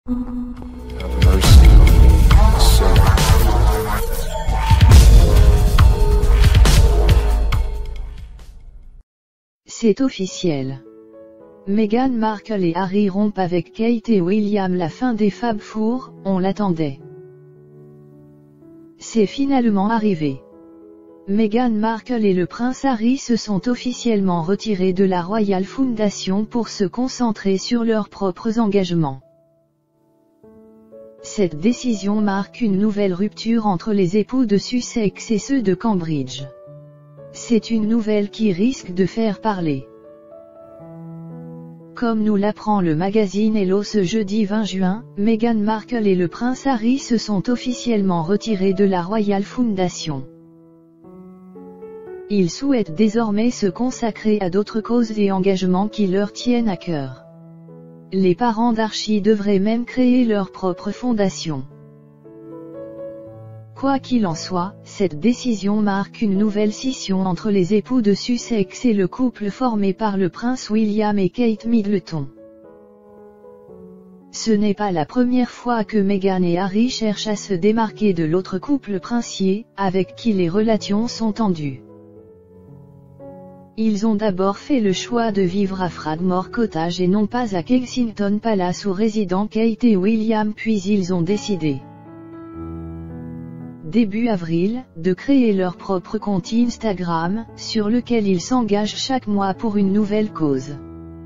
Have mercy on me, a sinner. C'est officiel. Meghan Markle et Harry rompent avec Kate et William. La fin des Fab Four, on l'attendait. C'est finalement arrivé. Meghan Markle et le prince Harry se sont officiellement retirés de la Royal Foundation pour se concentrer sur leurs propres engagements. Cette décision marque une nouvelle rupture entre les époux de Sussex et ceux de Cambridge. C'est une nouvelle qui risque de faire parler. Comme nous l'apprend le magazine Hello ce jeudi 20 juin, Meghan Markle et le prince Harry se sont officiellement retirés de la Royal Foundation. Ils souhaitent désormais se consacrer à d'autres causes et engagements qui leur tiennent à cœur. Les parents d'Archie devraient même créer leur propre fondation. Quoi qu'il en soit, cette décision marque une nouvelle scission entre les époux de Sussex et le couple formé par le prince William et Kate Middleton. Ce n'est pas la première fois que Meghan et Harry cherchent à se démarquer de l'autre couple princier, avec qui les relations sont tendues. Ils ont d'abord fait le choix de vivre à Frogmore Cottage et non pas à Kensington Palace où résident Kate et William, puis ils ont décidé, début avril, de créer leur propre compte Instagram, sur lequel ils s'engagent chaque mois pour une nouvelle cause.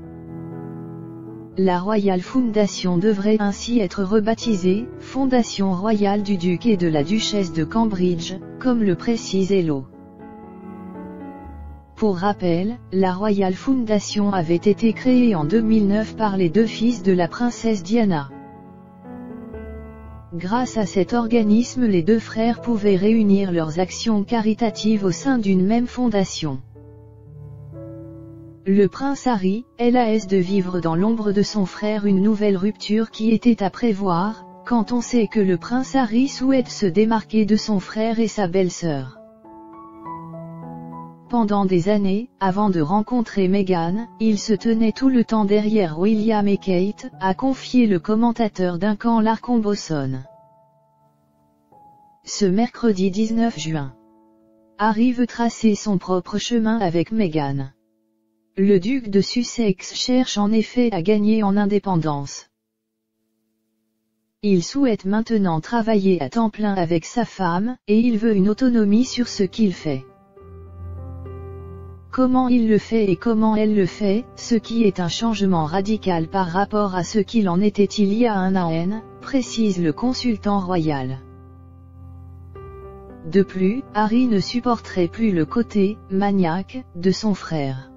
La Royal Foundation devrait ainsi être rebaptisée « Fondation Royale du Duc et de la Duchesse de Cambridge », comme le précise Hello. Pour rappel, la Royal Foundation avait été créée en 2009 par les deux fils de la princesse Diana. Grâce à cet organisme, les deux frères pouvaient réunir leurs actions caritatives au sein d'une même fondation. Le prince Harry, las de vivre dans l'ombre de son frère, une nouvelle rupture qui était à prévoir, quand on sait que le prince Harry souhaite se démarquer de son frère et sa belle-sœur. Pendant des années, avant de rencontrer Meghan, il se tenait tout le temps derrière William et Kate, a confié le commentateur d'un camp Larcomboson. Ce mercredi 19 juin. Harry veut tracer son propre chemin avec Meghan. Le duc de Sussex cherche en effet à gagner en indépendance. Il souhaite maintenant travailler à temps plein avec sa femme, et il veut une autonomie sur ce qu'il fait. Comment il le fait et comment elle le fait, ce qui est un changement radical par rapport à ce qu'il en était il y a un an, précise le consultant royal. De plus, Harry ne supporterait plus le côté « maniaque » de son frère.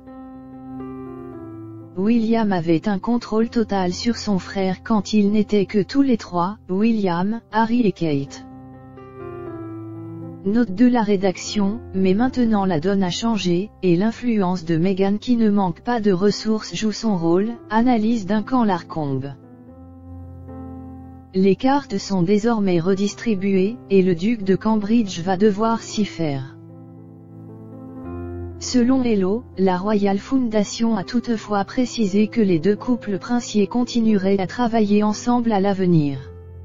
William avait un contrôle total sur son frère quand ils n'étaient que tous les trois, William, Harry et Kate. Note de la rédaction, mais maintenant la donne a changé, et l'influence de Meghan qui ne manque pas de ressources joue son rôle, analyse d'un camp Larcombe. Les cartes sont désormais redistribuées, et le duc de Cambridge va devoir s'y faire. Selon Hello, la Royal Foundation a toutefois précisé que les deux couples princiers continueraient à travailler ensemble à l'avenir.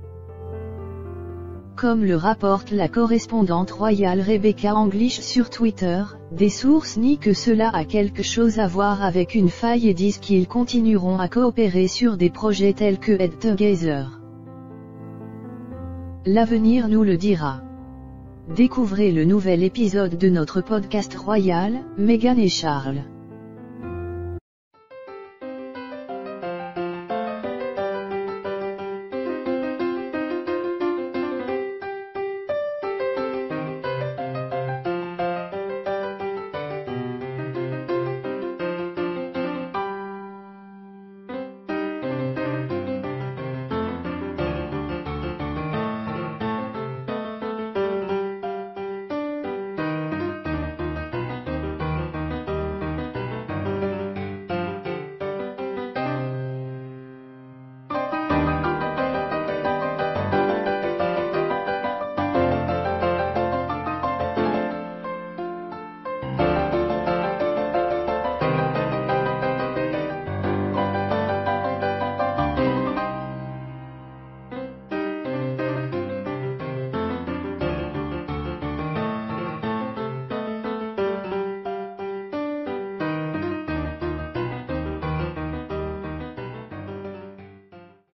Comme le rapporte la correspondante royale Rebecca English sur Twitter, des sources nient que cela a quelque chose à voir avec une faille et disent qu'ils continueront à coopérer sur des projets tels que Head Together. L'avenir nous le dira. Découvrez le nouvel épisode de notre podcast royal, Meghan et Charles.